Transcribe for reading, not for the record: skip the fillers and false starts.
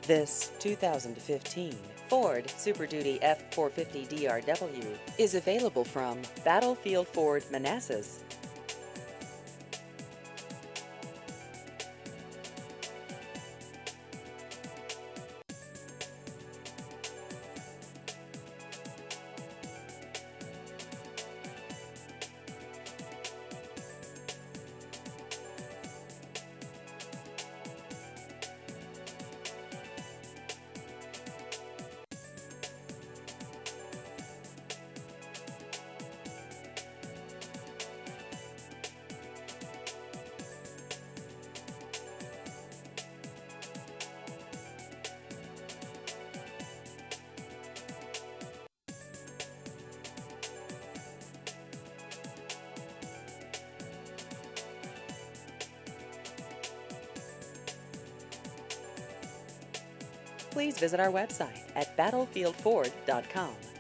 This 2015 Ford Super Duty F450 DRW is available from Battlefield Ford Manassas. Please visit our website at battlefieldford.com.